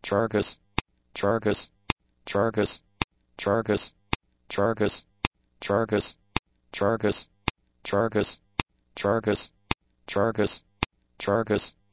chirurgus, chirurgus, chirurgus, chirurgus, chirurgus, chirurgus, chirurgus, chirurgus, chirurgus, chirurgus, chirurgus,